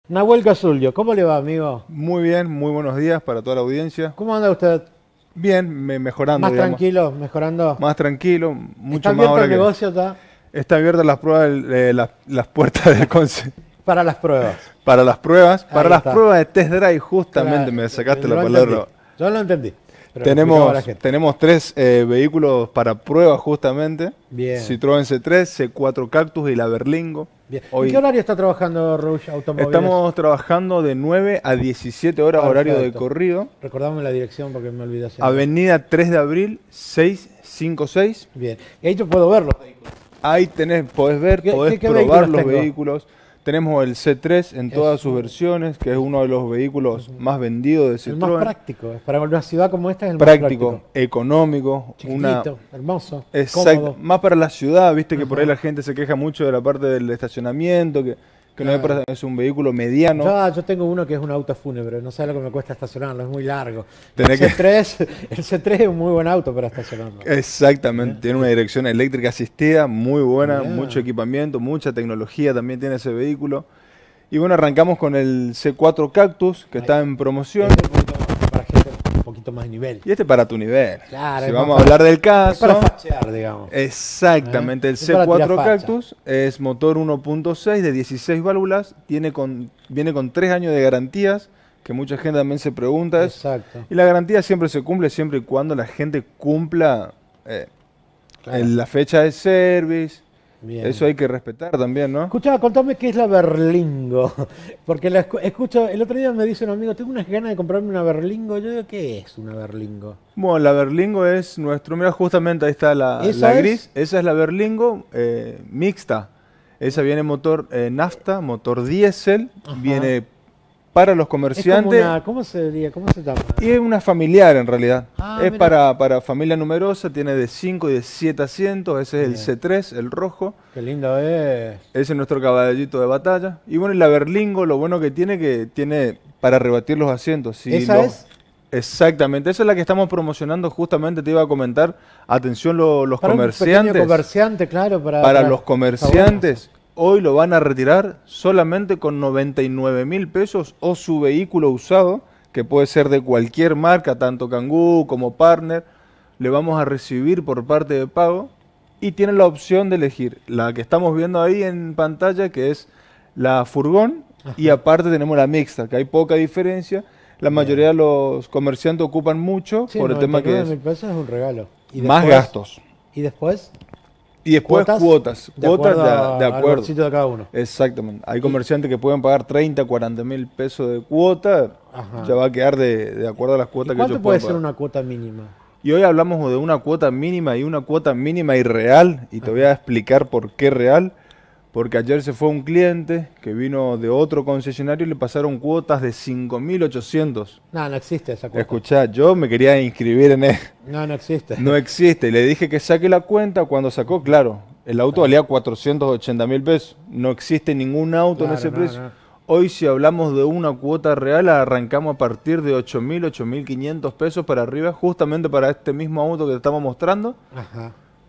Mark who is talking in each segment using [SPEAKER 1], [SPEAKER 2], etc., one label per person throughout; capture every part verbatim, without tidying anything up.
[SPEAKER 1] Nahuel Casullo, ¿cómo le va, amigo?
[SPEAKER 2] Muy bien, muy buenos días para toda la audiencia.
[SPEAKER 1] ¿Cómo anda usted?
[SPEAKER 2] Bien, me- mejorando,
[SPEAKER 1] ¿Más
[SPEAKER 2] digamos.
[SPEAKER 1] tranquilo, mejorando?
[SPEAKER 2] Más tranquilo,
[SPEAKER 1] ¿Está
[SPEAKER 2] mucho más
[SPEAKER 1] abierto
[SPEAKER 2] ahora
[SPEAKER 1] el
[SPEAKER 2] que
[SPEAKER 1] negocio está
[SPEAKER 2] está abiertas las pruebas, del- eh, las, las puertas del conce
[SPEAKER 1] para las pruebas?
[SPEAKER 2] para las pruebas, para
[SPEAKER 1] Ahí
[SPEAKER 2] las
[SPEAKER 1] está.
[SPEAKER 2] pruebas de test drive, justamente
[SPEAKER 1] Claro,
[SPEAKER 2] me sacaste la
[SPEAKER 1] lo entendí.
[SPEAKER 2] palabra.
[SPEAKER 1] Yo lo entendí, pero lo explicaba a la
[SPEAKER 2] Tenemos,
[SPEAKER 1] gente.
[SPEAKER 2] tenemos tres eh, vehículos para pruebas justamente.
[SPEAKER 1] Bien,
[SPEAKER 2] Citroën C tres, C cuatro Cactus y la Berlingo.
[SPEAKER 1] bien. ¿En qué
[SPEAKER 2] Hoy
[SPEAKER 1] horario está trabajando Rouge Automóviles?
[SPEAKER 2] estamos trabajando de nueve a diecisiete horas horario de
[SPEAKER 1] Perfecto.
[SPEAKER 2] corrido.
[SPEAKER 1] Recordame la dirección porque me olvidé hacer.
[SPEAKER 2] Avenida tres de abril, seiscientos cincuenta y seis.
[SPEAKER 1] Bien. Y ahí yo puedo verlo.
[SPEAKER 2] Ahí tenés, podés ver,
[SPEAKER 1] ¿Qué-
[SPEAKER 2] podés
[SPEAKER 1] qué- qué
[SPEAKER 2] probar
[SPEAKER 1] vehículos
[SPEAKER 2] los
[SPEAKER 1] tengo?
[SPEAKER 2] vehículos. Tenemos el C tres en todas
[SPEAKER 1] Es
[SPEAKER 2] sus versiones, que es uno de los vehículos más vendidos de
[SPEAKER 1] el más
[SPEAKER 2] Citroën.
[SPEAKER 1] práctico. Para una ciudad como esta es el
[SPEAKER 2] Práctico,
[SPEAKER 1] más práctico.
[SPEAKER 2] económico, una
[SPEAKER 1] Chiquitito, hermoso,
[SPEAKER 2] exacto,
[SPEAKER 1] cómodo.
[SPEAKER 2] más para la ciudad, viste que por ahí
[SPEAKER 1] Ajá.
[SPEAKER 2] la gente se queja mucho de la parte del estacionamiento, que, que no es,
[SPEAKER 1] Claro.
[SPEAKER 2] para- es un vehículo mediano.
[SPEAKER 1] Yo, yo tengo uno que es un auto fúnebre, no sé lo que me cuesta estacionarlo, es muy largo. El
[SPEAKER 2] Tenés que-
[SPEAKER 1] C tres, el C tres es un muy buen auto para estacionarlo.
[SPEAKER 2] Exactamente, tiene una dirección eléctrica asistida muy buena,
[SPEAKER 1] Bien.
[SPEAKER 2] mucho equipamiento, mucha tecnología también tiene ese vehículo. Y bueno, arrancamos con el C cuatro Cactus, que
[SPEAKER 1] Ahí.
[SPEAKER 2] está en promoción.
[SPEAKER 1] Este es un poquito más para gente un poquito más de nivel.
[SPEAKER 2] Y este para tu nivel.
[SPEAKER 1] Claro,
[SPEAKER 2] Si
[SPEAKER 1] es
[SPEAKER 2] vamos
[SPEAKER 1] más
[SPEAKER 2] a
[SPEAKER 1] para-
[SPEAKER 2] hablar del
[SPEAKER 1] Es para
[SPEAKER 2] caso,
[SPEAKER 1] fachear, digamos.
[SPEAKER 2] exactamente,
[SPEAKER 1] ¿Eh?
[SPEAKER 2] el
[SPEAKER 1] Es para
[SPEAKER 2] C cuatro
[SPEAKER 1] tirar facha.
[SPEAKER 2] Cactus es motor uno punto seis de dieciséis válvulas, tiene con, viene con tres años de garantías, que mucha gente también se pregunta. es-
[SPEAKER 1] Exacto.
[SPEAKER 2] Y la garantía siempre se cumple, siempre y cuando la gente cumpla eh,
[SPEAKER 1] Claro.
[SPEAKER 2] en la fecha de service.
[SPEAKER 1] Bien.
[SPEAKER 2] Eso hay que respetar también, ¿no?
[SPEAKER 1] Escuchá, contame qué es la Berlingo. Porque la escu- escucho, el otro día me dice un amigo, tengo unas ganas de comprarme una Berlingo. Yo digo, ¿qué es una Berlingo?
[SPEAKER 2] Bueno, la Berlingo es nuestro, mira, justamente ahí está la,
[SPEAKER 1] ¿Esa
[SPEAKER 2] la
[SPEAKER 1] es?
[SPEAKER 2] gris, esa es la Berlingo eh, mixta. Esa viene motor eh, nafta, motor diésel,
[SPEAKER 1] Ajá.
[SPEAKER 2] viene para los
[SPEAKER 1] Es como
[SPEAKER 2] comerciantes
[SPEAKER 1] una, ¿cómo se diría? ¿Cómo se llama?
[SPEAKER 2] y es una familiar en realidad.
[SPEAKER 1] Ah,
[SPEAKER 2] es
[SPEAKER 1] mira.
[SPEAKER 2] para, para familia numerosa, tiene de cinco y de siete asientos, ese es el
[SPEAKER 1] Bien.
[SPEAKER 2] C tres, el rojo.
[SPEAKER 1] Qué lindo es.
[SPEAKER 2] Ese es nuestro caballito de batalla. Y bueno, y la Berlingo, lo bueno que tiene, que tiene para rebatir los asientos. Si
[SPEAKER 1] ¿Esa
[SPEAKER 2] los-
[SPEAKER 1] es?
[SPEAKER 2] Exactamente, esa es la que estamos promocionando, justamente te iba a comentar. Atención lo- los
[SPEAKER 1] Para un
[SPEAKER 2] comerciantes.
[SPEAKER 1] pequeño comerciante, claro. Para,
[SPEAKER 2] para
[SPEAKER 1] para-
[SPEAKER 2] los comerciantes, hoy lo van a retirar solamente con noventa y nueve mil pesos o su vehículo usado, que puede ser de cualquier marca, tanto Kangoo como Partner, le vamos a recibir por parte de pago y tienen la opción de elegir la que estamos viendo ahí en pantalla, que es la furgón, y aparte tenemos la mixta, que hay poca diferencia. La mayoría de los comerciantes ocupan mucho
[SPEAKER 1] Sí,
[SPEAKER 2] por el tema que
[SPEAKER 1] noventa y nueve
[SPEAKER 2] es
[SPEAKER 1] mil pesos es un regalo. ¿Y
[SPEAKER 2] más
[SPEAKER 1] después-
[SPEAKER 2] gastos.
[SPEAKER 1] ¿Y después?
[SPEAKER 2] Y después cuotas,
[SPEAKER 1] de
[SPEAKER 2] cuotas
[SPEAKER 1] acuerdo
[SPEAKER 2] de,
[SPEAKER 1] a-
[SPEAKER 2] de
[SPEAKER 1] al
[SPEAKER 2] acuerdo.
[SPEAKER 1] bolsillo de cada uno.
[SPEAKER 2] Exactamente. Hay comerciantes que pueden pagar treinta, cuarenta mil pesos de cuota.
[SPEAKER 1] Ajá.
[SPEAKER 2] Ya va a quedar de, de acuerdo a las
[SPEAKER 1] ¿Y
[SPEAKER 2] cuotas que
[SPEAKER 1] cuánto
[SPEAKER 2] ellos
[SPEAKER 1] puede
[SPEAKER 2] pueden
[SPEAKER 1] ser
[SPEAKER 2] pagar.
[SPEAKER 1] una cuota mínima?
[SPEAKER 2] Y hoy hablamos de una cuota mínima y una cuota mínima y real. Y te voy a explicar por qué real. Porque ayer se fue un cliente que vino de otro concesionario y le pasaron cuotas de cinco mil ochocientos.
[SPEAKER 1] No, no existe esa cuota.
[SPEAKER 2] Escuchá, yo me quería inscribir en él.
[SPEAKER 1] No, no existe.
[SPEAKER 2] No existe. Y le dije que saque la cuenta. Cuando sacó, claro, el auto valía cuatrocientos ochenta mil pesos. No existe ningún auto en
[SPEAKER 1] Claro,
[SPEAKER 2] ese
[SPEAKER 1] no,
[SPEAKER 2] precio.
[SPEAKER 1] no.
[SPEAKER 2] Hoy, si hablamos de una cuota real, arrancamos a partir de ocho mil, ocho mil quinientos pesos para arriba, justamente para este mismo auto que te estamos mostrando.
[SPEAKER 1] Ajá.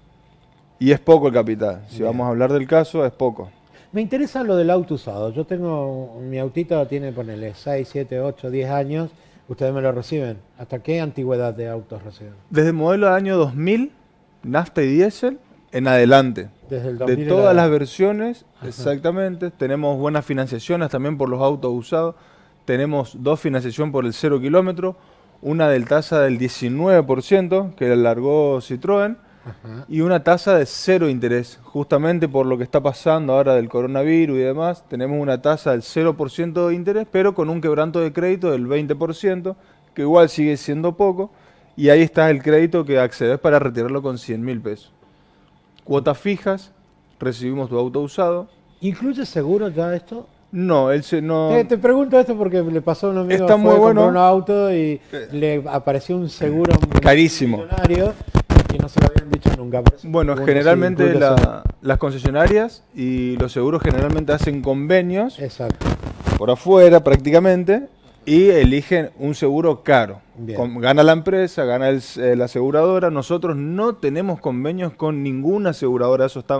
[SPEAKER 2] Y es poco el capital. Si
[SPEAKER 1] Bien.
[SPEAKER 2] vamos a hablar del caso, es poco.
[SPEAKER 1] Me interesa lo del auto usado. Yo tengo, mi autito tiene, ponele, seis, siete, ocho, diez años. Ustedes me lo reciben. ¿Hasta qué antigüedad de autos reciben?
[SPEAKER 2] Desde el modelo de año dos mil, nafta y diésel, en adelante.
[SPEAKER 1] Desde el dos
[SPEAKER 2] De
[SPEAKER 1] mil
[SPEAKER 2] todas
[SPEAKER 1] en
[SPEAKER 2] las
[SPEAKER 1] adelante.
[SPEAKER 2] versiones, exactamente. Tenemos buenas financiaciones también por los autos usados. Tenemos dos financiaciones por el cero kilómetro, una del tasa del diecinueve por ciento que le largó Citroën
[SPEAKER 1] Ajá.
[SPEAKER 2] y una tasa de cero interés. Justamente por lo que está pasando ahora del coronavirus y demás, tenemos una tasa del cero por ciento de interés, pero con un quebranto de crédito del veinte por ciento, que igual sigue siendo poco. Y ahí está el crédito que accedes para retirarlo con cien mil pesos. Cuotas fijas, recibimos tu auto usado.
[SPEAKER 1] ¿Incluye seguro ya esto?
[SPEAKER 2] No, él se no.
[SPEAKER 1] Te, te pregunto esto porque le pasó a un amigo
[SPEAKER 2] Está
[SPEAKER 1] fue
[SPEAKER 2] muy
[SPEAKER 1] a comprar
[SPEAKER 2] bueno.
[SPEAKER 1] un auto y le apareció un seguro
[SPEAKER 2] Carísimo.
[SPEAKER 1] millonario que no se lo habían dicho nunca. Por eso
[SPEAKER 2] Bueno,
[SPEAKER 1] pregunto si
[SPEAKER 2] generalmente
[SPEAKER 1] incluye
[SPEAKER 2] la-
[SPEAKER 1] seguro.
[SPEAKER 2] las concesionarias y los seguros generalmente hacen convenios
[SPEAKER 1] Exacto.
[SPEAKER 2] por afuera prácticamente y eligen un seguro caro.
[SPEAKER 1] Bien.
[SPEAKER 2] Con- gana la empresa, gana el- eh, la aseguradora. Nosotros no tenemos convenios con ninguna aseguradora, eso está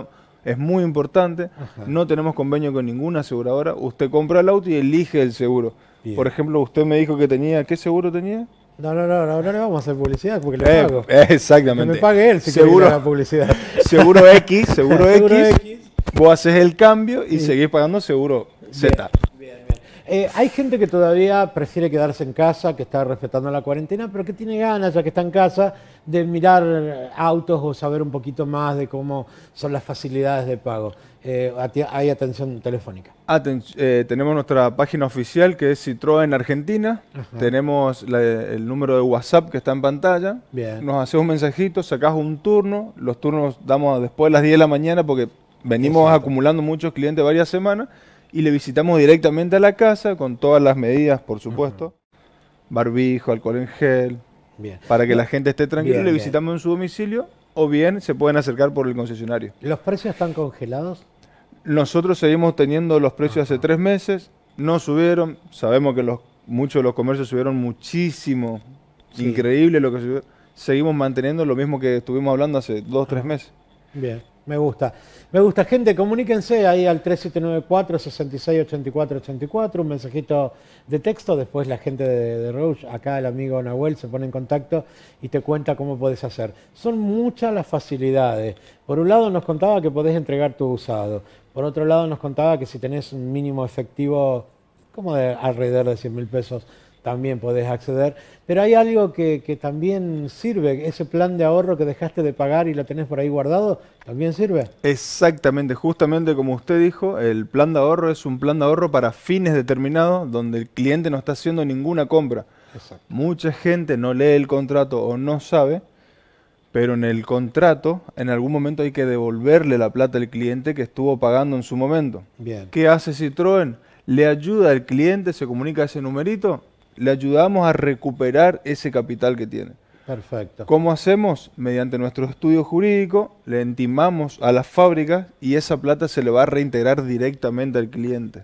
[SPEAKER 2] Es muy importante.
[SPEAKER 1] Ajá.
[SPEAKER 2] No tenemos convenio con ninguna aseguradora. Usted compra el auto y elige el seguro.
[SPEAKER 1] Bien.
[SPEAKER 2] Por ejemplo, usted me dijo que tenía... ¿Qué seguro tenía?
[SPEAKER 1] No, no, no, no, no le vamos a hacer publicidad porque le
[SPEAKER 2] Eh,
[SPEAKER 1] pago.
[SPEAKER 2] eh,
[SPEAKER 1] Que
[SPEAKER 2] exactamente.
[SPEAKER 1] me pague él si
[SPEAKER 2] seguro,
[SPEAKER 1] quiere la publicidad.
[SPEAKER 2] seguro X, seguro,
[SPEAKER 1] Seguro
[SPEAKER 2] X,
[SPEAKER 1] X.
[SPEAKER 2] vos haces el cambio y
[SPEAKER 1] Sí.
[SPEAKER 2] seguís pagando seguro Z.
[SPEAKER 1] Bien, bien. Eh, hay gente que todavía prefiere quedarse en casa, que está respetando la cuarentena, pero que tiene ganas, ya que está en casa, de mirar autos o saber un poquito más de cómo son las facilidades de pago. Eh, ati- hay atención telefónica.
[SPEAKER 2] Aten- eh, tenemos nuestra página oficial que es Citroën Argentina.
[SPEAKER 1] Ajá.
[SPEAKER 2] Tenemos la- el número de WhatsApp que está en pantalla.
[SPEAKER 1] Bien.
[SPEAKER 2] Nos haces un mensajito, sacás un turno. Los turnos damos después de las diez de la mañana porque venimos
[SPEAKER 1] Exacto.
[SPEAKER 2] acumulando muchos clientes varias semanas y le visitamos directamente a la casa con todas las medidas, por supuesto. Barbijo, alcohol en gel,
[SPEAKER 1] Bien.
[SPEAKER 2] para que la gente esté tranquila.
[SPEAKER 1] Bien,
[SPEAKER 2] Le
[SPEAKER 1] bien.
[SPEAKER 2] visitamos en su domicilio o bien se pueden acercar por el concesionario.
[SPEAKER 1] ¿Los precios están congelados?
[SPEAKER 2] Nosotros seguimos teniendo los precios hace tres meses, no subieron, sabemos que los, muchos de los comercios subieron muchísimo,
[SPEAKER 1] Sí.
[SPEAKER 2] increíble lo que subió. Seguimos manteniendo lo mismo que estuvimos hablando hace dos o tres meses.
[SPEAKER 1] Bien, me gusta. Me gusta. Gente, comuníquense ahí al tres siete nueve cuatro, seis seis ocho cuatro ocho cuatro, un mensajito de texto. Después la gente de, de Rouge, acá el amigo Nahuel, se pone en contacto y te cuenta cómo podés hacer. Son muchas las facilidades. Por un lado nos contaba que podés entregar tu usado. Por otro lado nos contaba que si tenés un mínimo efectivo, como de alrededor de cien mil pesos, también podés acceder. Pero hay algo que, que también sirve, ese plan de ahorro que dejaste de pagar y lo tenés por ahí guardado, ¿también sirve?
[SPEAKER 2] Exactamente, justamente como usted dijo, el plan de ahorro es un plan de ahorro para fines determinados donde el cliente no está haciendo ninguna compra.
[SPEAKER 1] Exacto.
[SPEAKER 2] Mucha gente no lee el contrato o no sabe, pero en el contrato en algún momento hay que devolverle la plata al cliente que estuvo pagando en su momento.
[SPEAKER 1] Bien.
[SPEAKER 2] ¿Qué hace Citroën? Le ayuda al cliente, se comunica ese numerito, le ayudamos a recuperar ese capital que tiene.
[SPEAKER 1] Perfecto.
[SPEAKER 2] ¿Cómo hacemos? Mediante nuestro estudio jurídico, le intimamos a las fábricas y esa plata se le va a reintegrar directamente al cliente.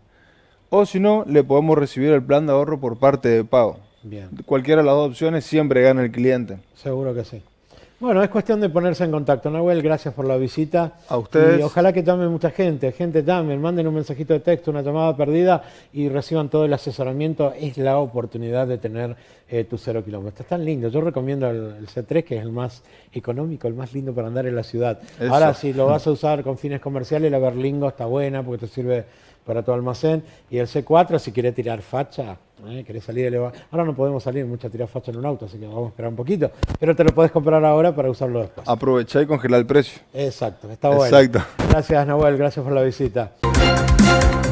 [SPEAKER 2] O si no, le podemos recibir el plan de ahorro por parte de pago.
[SPEAKER 1] Bien,
[SPEAKER 2] Cualquiera de las dos opciones siempre gana el cliente.
[SPEAKER 1] seguro que sí. Bueno, es cuestión de ponerse en contacto. Nahuel, gracias por la visita.
[SPEAKER 2] A ustedes.
[SPEAKER 1] Y ojalá que llamen mucha gente. Gente, llamen, manden un mensajito de texto, una llamada perdida y reciban todo el asesoramiento. Es la oportunidad de tener eh, tu cero kilómetros. Es tan lindo. Yo recomiendo el, el C tres, que es el más económico, el más lindo para andar en la ciudad.
[SPEAKER 2] Eso.
[SPEAKER 1] Ahora, si lo vas a usar con fines comerciales, la Berlingo está buena porque te sirve para tu almacén. Y el C cuatro, si querés tirar facha, ¿eh? Querés salir eleva- Ahora no podemos salir mucho a tirar facha en un auto, así que vamos a esperar un poquito. Pero te lo podés comprar ahora para usarlo después.
[SPEAKER 2] Aprovechar y congelar el precio.
[SPEAKER 1] Exacto, está bueno.
[SPEAKER 2] Exacto.
[SPEAKER 1] Gracias, Nahuel, gracias por la visita.